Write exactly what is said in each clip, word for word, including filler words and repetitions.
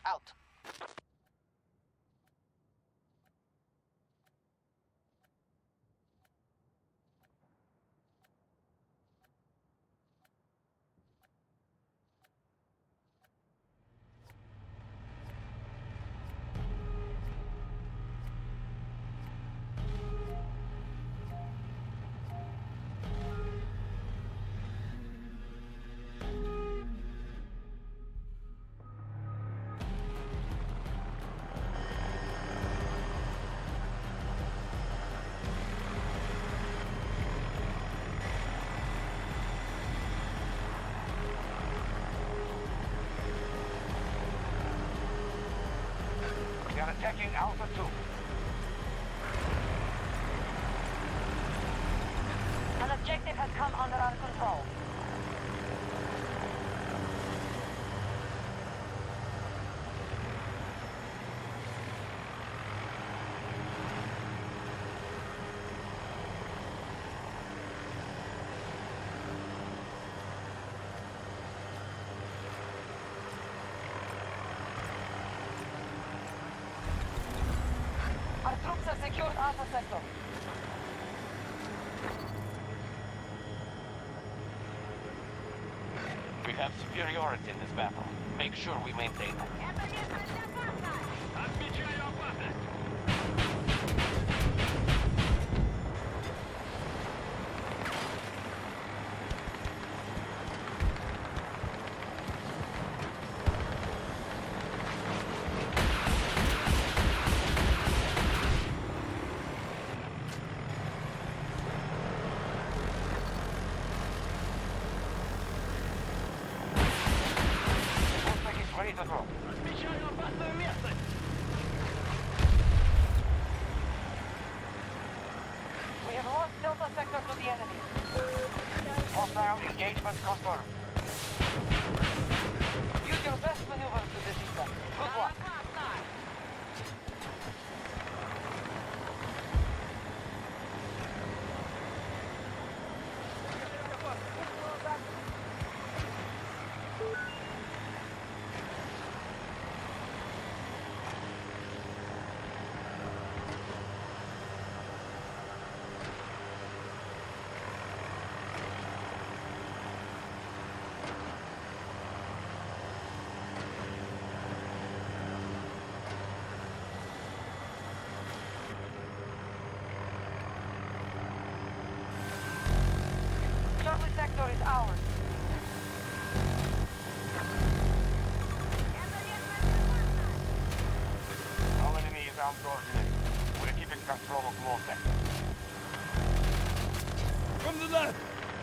out. We are attacking Alpha two. An objective has come under our control. Our troops have secured Alpha Sector. We have superiority in this battle. Make sure we maintain it. Отмечаю опасность! Ready to throw. Отмечаю опасную местность! We have lost Delta Sector to the enemy. Hostile engagement confirmed. Use your best maneuvers to defeat them. Good luck. Charlie Sector is ours. All enemy is outdoors. We're keeping control of all sectors. From the left!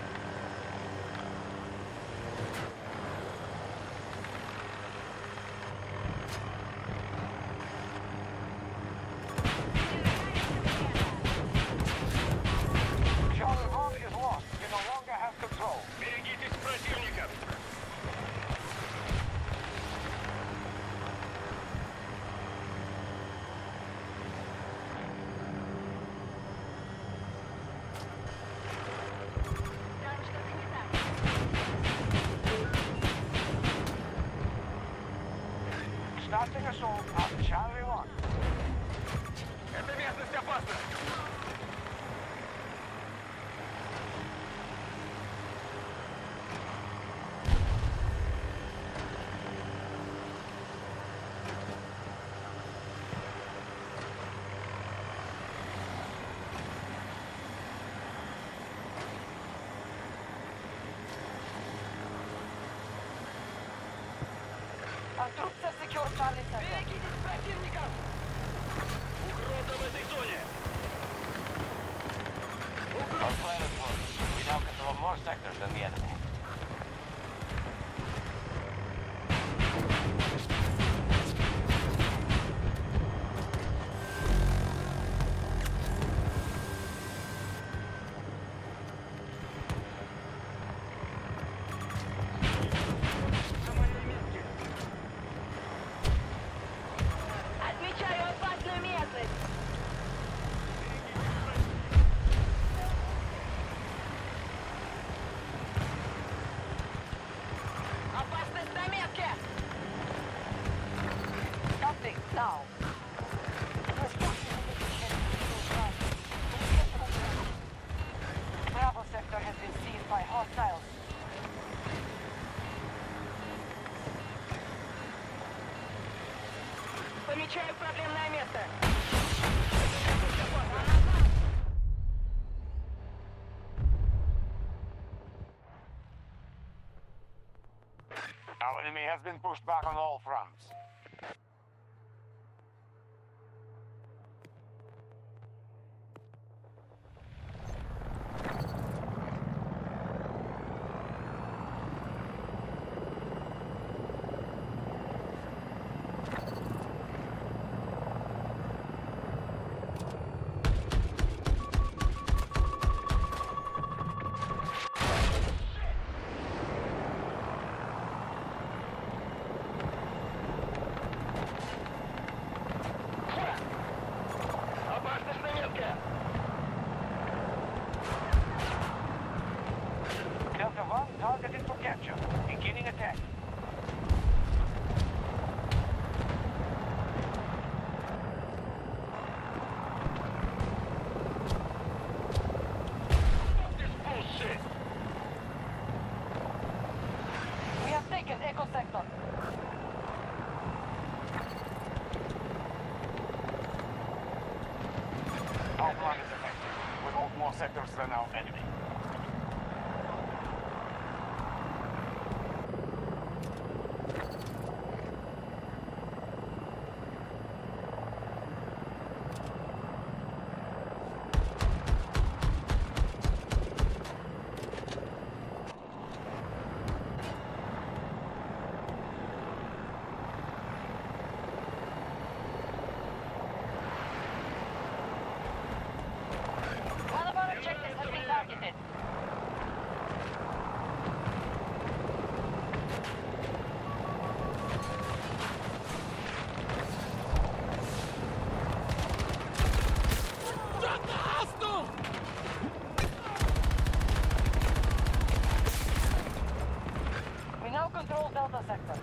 Charlie one is lost. We no longer have control. Берегитесь противников! Starting assault on Charlie one. Эта местность опасна! Our troops have secured Charlie Sector. Берегитесь противников! Угроза в этой зоне! Our plan is working. We now control more sectors than the enemy. Отмечаю опасную местность. now. Bravo sector has been seized by hostiles. Помечаю проблемное место. Our enemy has been pushed back on all fronts. Опасность на метке. Delta one targeted for capture. Beginning attack. This bullshit. We have taken Echo sector. Our plan is effective. We hold more sectors than our enemy. One of our objectives has been targeted. We now control Delta sector.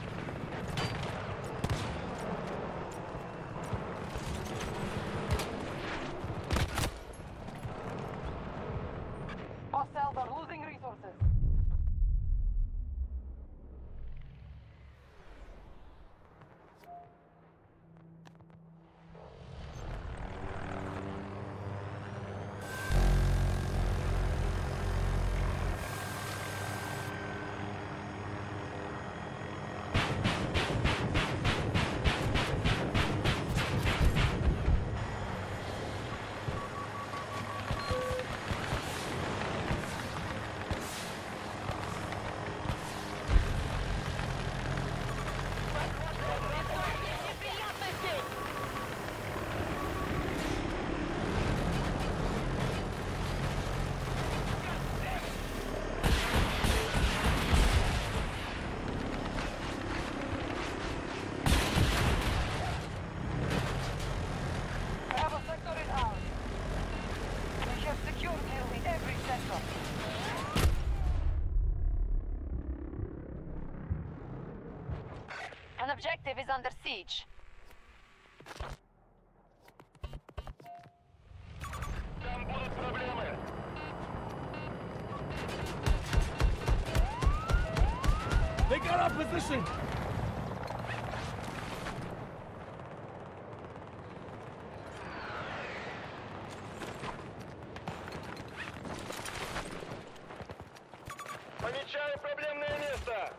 Hostiles are losing resources. Bravo sector is ours. We have secured nearly every sector. An objective is under siege. Там будут проблемы. They got our position! Помечаю проблемное место.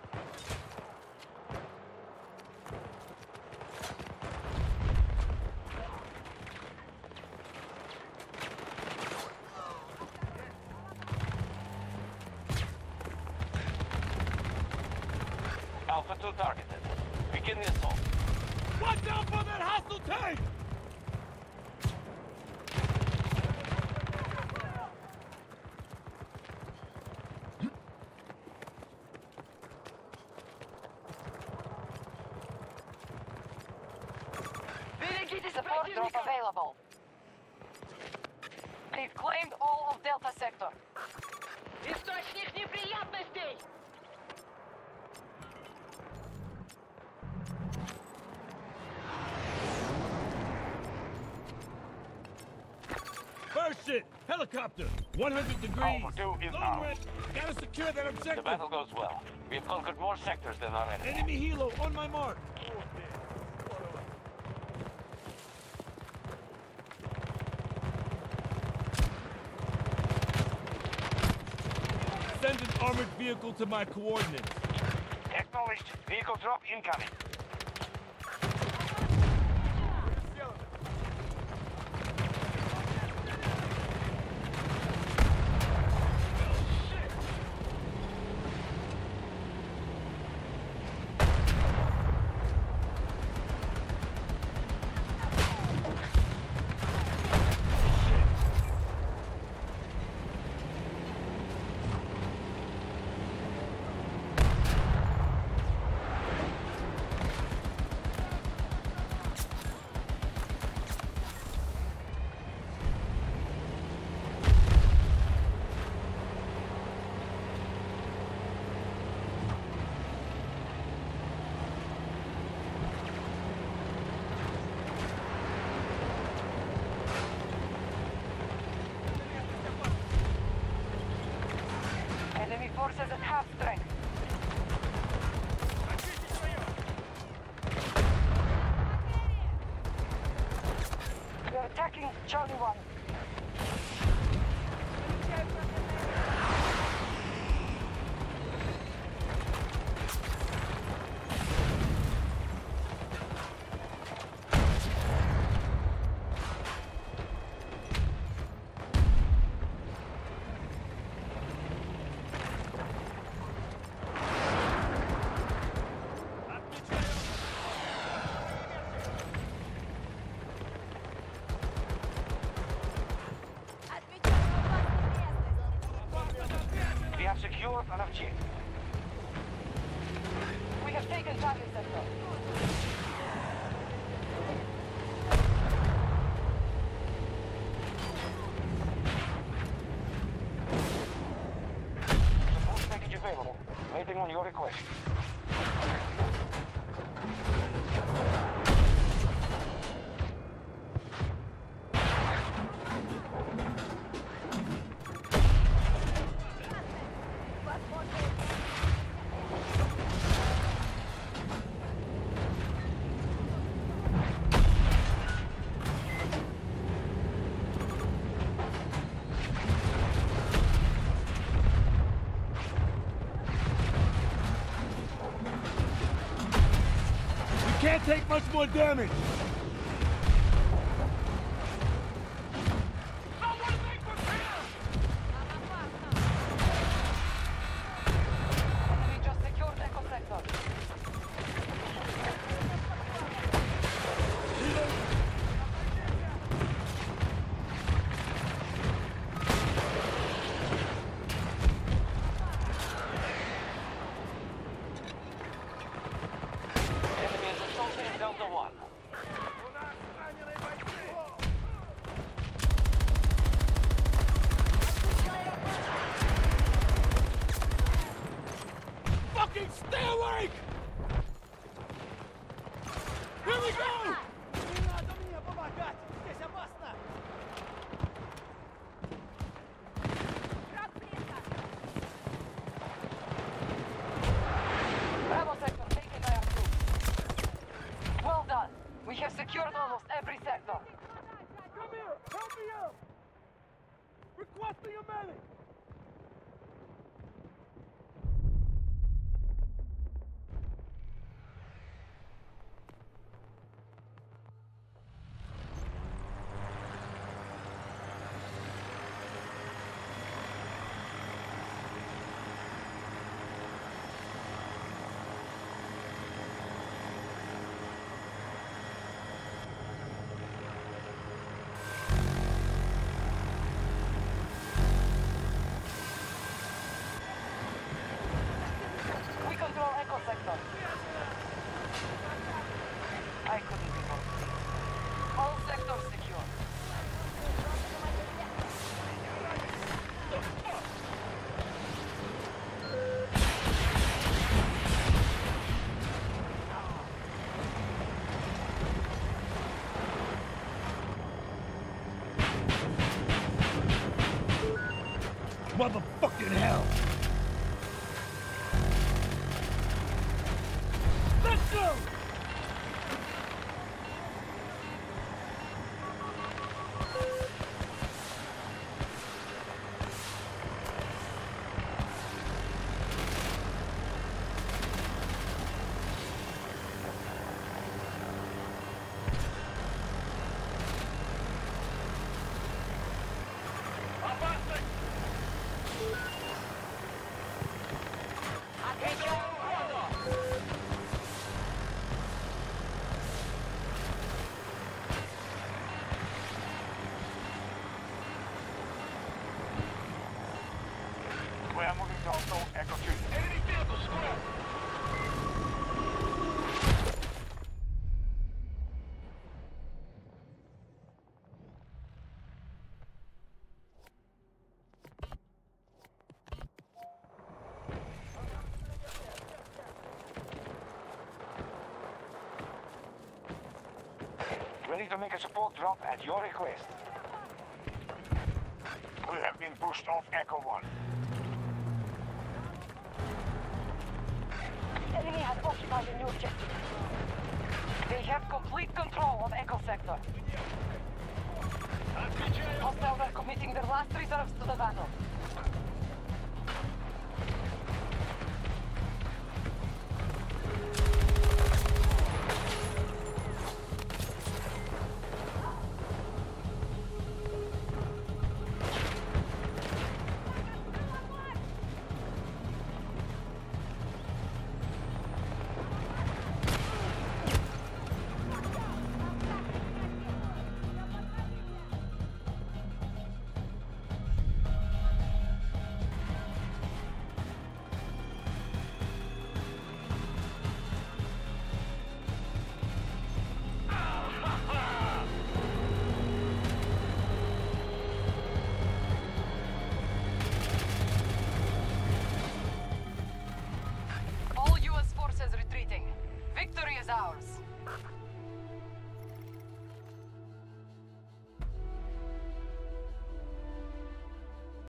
Alpha two targeted. Begin the assault. Watch out for that hostile tank! Берегите Support drop противника. available. We've claimed all of Delta sector. Источник неприятностей. Shit! Helicopter! one hundred degrees! Alpha two is Long out. range! Gotta secure that The objective! battle goes well. We've conquered more sectors than our enemy. Enemy helo on my mark! Send an armored vehicle to my coordinates. Acknowledged. Vehicle drop incoming. Enemy forces at half strength. We are attacking Charlie one. We have secured an objective. We have taken Charlie sector. Support package available. Waiting on your request. Can't take much more damage! Enemy just secured Echo sector. Enemy is assaulting Delta one. Fucking stay awake! Here we go! Не надо мне помогать! Здесь опасно! Bravo sector taken by our troops. Well done. We have secured almost every sector. Come here! Help me out! Requesting a medic! We control Echo sector. I couldn't be more clear. All sectors secure. motherfucking hell! Let's go! Опасность! Отвечаю, угрозу! We are moving to Alpha Echo two. Enemy vehicle square! Ready to make a support drop at your request. We have been pushed off Echo one. Enemy has occupied a new objective. They have complete control of Echo Sector. Отвечаю! Hostiles are committing their last reserves to the battle.